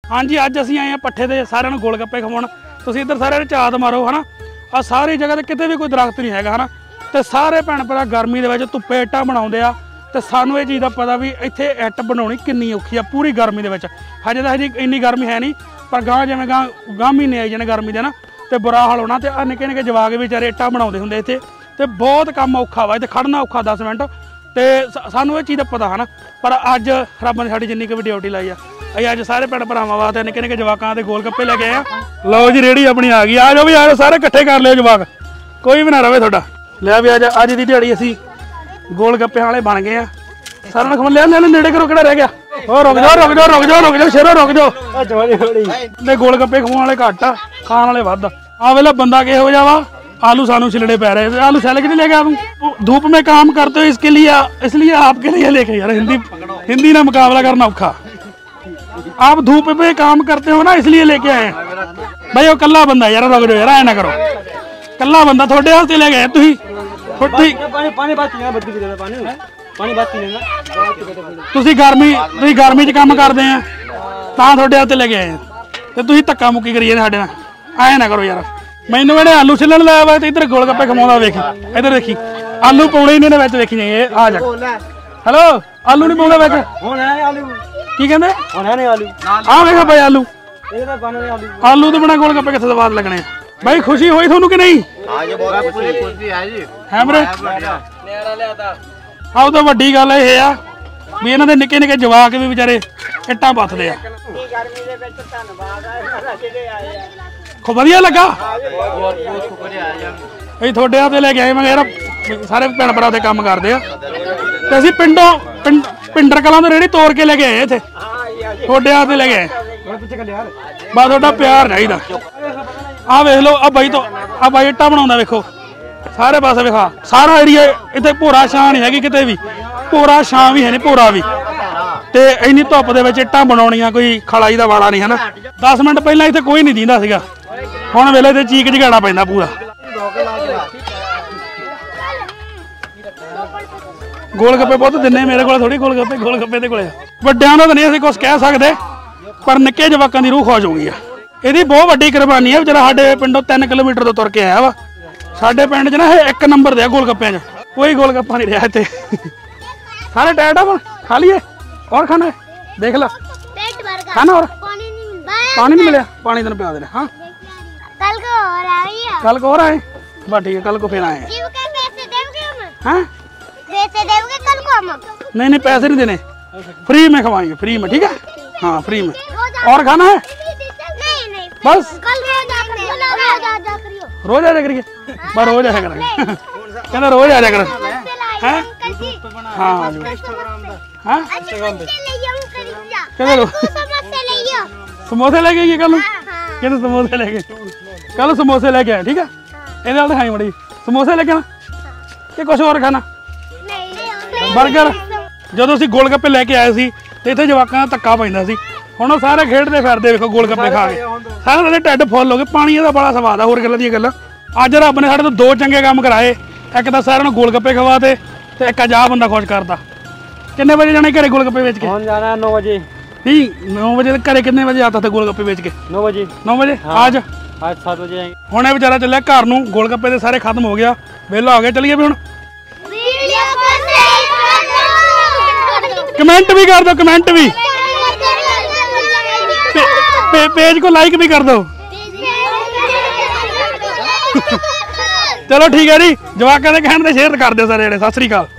हाँ जी, अज असीं आए हैं पट्ठे ते सारिਆਂ ਨੂੰ गोलगप्पे खवाउण। तुसीं इधर सारे झात मारो है ना, आ सारी जगह ते किते भी कोई दरख्त नहीं हैगा है ना, ते सारे भैन भरा गर्मी दे विच धुप्पे इट्टां बनाउंदे आ। ते सानूं इह चीज़ दा पता भी इत्थे इट्ट बनाउणी किन्नी औखी आ पूरी गर्मी दे विच। हजे तां हजे इन्नी गर्मी है नहीं, पर गां जिवें गां महीने आई जाने गर्मी दे ना, ते बुरा हाल होना। ते निक्के निक्के जवाक बेचारे इट्टां बनाउंदे हुंदे इत्थे, ते बहुत काम औखा वा, इत्थे खड़ना औखा 10 मिनट। ते सानूं इह चीज़ दा पता है ना, पर अज रब ने साडी जिन्नी क भी ड्यूटी लाई आ, ਅਸੀਂ ਅੱਜ ਸਾਰੇ ਭੈਣ ਭਰਾਵਾਂ ਵਾਸਤੇ ਨਿੱਕੇ ਨਿੱਕੇ ਜਵਾਕਾਂ ਦੇ ਗੋਲ ਗੱਪੇ ਲੈ ਕੇ ਆਏ ਆ। ਲਓ ਜੀ ਰੇੜੀ ਆਪਣੀ ਆ ਗਈ, ਆ ਜਾਓ ਵੀ ਆ ਜਾਓ ਸਾਰੇ ਇਕੱਠੇ ਕਰ ਲਿਓ ਜਵਾਕ, ਕੋਈ ਵੀ ਨਾ ਰਵੇ ਤੁਹਾਡਾ। ਲੈ ਵੀ ਅੱਜ ਦੀ ਦਿਹਾੜੀ ਅਸੀਂ ਗੋਲ ਗੱਪੇ ਵਾਲੇ ਬਣ ਗਏ ਆ। ਸਾਰਿਆਂ ਨੂੰ ਖਮਨ ਲਿਆ ਲੈ ਨੇੜੇ ਕਰੋ, ਕਿਹੜਾ ਰਹਿ ਗਿਆ। ਹੋਰ ਰੁਕ ਜਾਓ ਸ਼ੇਰੋ ਰੁਕ ਜਾਓ। ਤੇ ਗੋਲ ਗੱਪੇ ਖਵਾਉਣ ਵਾਲੇ ਘੱਟ ਆ, ਖਾਣ ਵਾਲੇ ਵੱਧ ਆ। ਆ ਵੇਲਾ ਬੰਦਾ ਕਿਹੋ ਜਿਹਾ ਵਾ, आलू सानू छिलड़े पै रहे, आलू सैल के लिए लेके आ, धूप में काम करते हो इसलिए आपके लिए लेके यार। हिंदी ना मुकाबला करना औखा। आप धूप पे काम करते हो ना, इसलिए लेके आए भाई। वो कल्ला बंदा यार, रुक जाओ यार, ऐ ना करो। कल्ला बंदा थोड़े वास्ते ले गए तुसी गर्मी च काम करते हैं तां थोड़े वास्ते ले गए ते तुसी धक्का मुक्की करिए साडे नाल, ऐ ना करो यार। मैनू इहने आलू छिलण लाया वा, इधर गोलगप्पे खवाउंदा, वेखी इधर देखी आलू पाउणे ही नहीं विच, वेखी नहीं आ जा। हेलो, आलू नहीं पाउंदा विच, की कहंदे आ वेख भाई आलू आलू तो बिना गोलगप्पे कित्थे स्वाद लगने भाई। खुशी होई थानू कि नहीं? है मेरे आउ तो वड्डी गल इह आ भी इन्हां दे निक्के निक्के जवाक भी बेचारे इट्टां पत्थदे आ। खूब वधिया लगा भाई, थोड़े हाथ लेके आए। मैं यार सारे भैन भरा ते काम करते हैं, ते असीं पिंडर कलां तो रेहड़ी तोड़ के लेके आए इत्थे, थोड़े हाथ लेके आए। बस थोड़ा प्यार चाहिदा। आ वेख लो, आ बाई इट्टां बनाउंदा, वेखो सारे पासे वेखा, सारा एरिया इत्थे भोरा छां नहीं हैगी किते भी, भोरा छां भी है नहीं, भोरा भी। ते इन्नी धुप्प दे विच इट्टां बनाउणियां, कोई खलाई दा वाड़ा नहीं है ना। 10 मिनट पहलां इत्थे कोई नहीं दींदा सीगा, हुण वेले ते चीक झगाड़ा पैंदा पूरा। गोलगप्पे बहुत दिने मेरे को थोड़ी, गोलगप्पे दे कोले वड्डियां दा नहीं असीं कुछ कह सकदे, पर निक्के जवाकां दी रूह खुश हो गई आ। इहदी बहुत वड्डी कुरबानी है। बेचारा साडे पिंडों 3 किलोमीटर तो तुर के आया वा। साडे पिंड च ना 1 नंबर दे गोलगप्पियां च, कोई गोलगप्पा नहीं रहा इत्थे। सारे टाइट आ, खा लिए और खाना है, देख ला खाना। और पानी नहीं मिला, पानी तेन पिया देना। हाँ कल को और आए, बस ठीक है, कल को फिर आए। हाँ नहीं पैसे नहीं देने, फ्री में खवाएंगे, फ्री में, ठीक है। हाँ फ्री में। और खाना है बस, रोज आ जा करिए, बस रोज आया करेंगे, कहना रोज आ जा कर। हाँ हाँ समोसे लेके आइए कल, कहते समोसे लेके, कल समोसे लेके आए, ठीक है। इहदे नाल खाई मड़ी समोसे लेके आना कि कुछ और खाना, बर्गर। ਜਦੋਂ ਅਸੀਂ ਗੋਲਗੱਪੇ ਲੈ ਕੇ ਆਏ ਸੀ ਤੇ ਇੱਥੇ ਜਵਾਕਾਂ ਦਾ ਧੱਕਾ ਪੈਂਦਾ ਸੀ, ਹੁਣ ਉਹ ਸਾਰੇ ਖੇਡਦੇ ਫਿਰਦੇ ਵੇਖੋ ਗੋਲਗੱਪੇ ਖਾ ਕੇ, ਸਾਰਿਆਂ ਦੇ ਢਿੱਡ ਫੁੱਲ ਹੋ ਗਏ। ਪਾਣੀ ਦਾ ਬੜਾ ਸਵਾਦ ਆ, ਹੋਰ ਗੱਲਾਂ ਦੀਆਂ ਗੱਲਾਂ। ਅੱਜ ਰੱਬ ਨੇ ਸਾਡੇ ਤੋਂ 2 ਚੰਗੇ ਕੰਮ ਕਰਾਏ, ਇੱਕ ਤਾਂ ਸਾਰਿਆਂ ਨੂੰ ਗੋਲਗੱਪੇ ਖਵਾਤੇ ਤੇ ਇੱਕ ਅੱਜ ਬੰਦਾ ਖੁਸ਼ ਕਰਦਾ। ਕਿੰਨੇ ਵਜੇ ਜਾਣਾ ਘਰੇ ਗੋਲਗੱਪੇ ਵੇਚ ਕੇ? ਹੁਣ ਜਾਣਾ 9 ਵਜੇ। नहीं 9 बजे घरे कितने बजे आता था गोलगप्पे बेच के? 9 बजे। 9 बजे? हाँ। आज 7 बजे आएंगे। हुणे बेचारा चलिया घर नूं, गोलगप्पे ते सारे खत्म हो गया, वेला हो गया, चलिए भी हुण। कमेंट भी कर दो, कमेंट भी, पेज को लाइक भी कर दो। चलो ठीक है जी, जवाकां दे कहण ते शेयर कर दो सारे जेहड़े। सत श्री अकाल।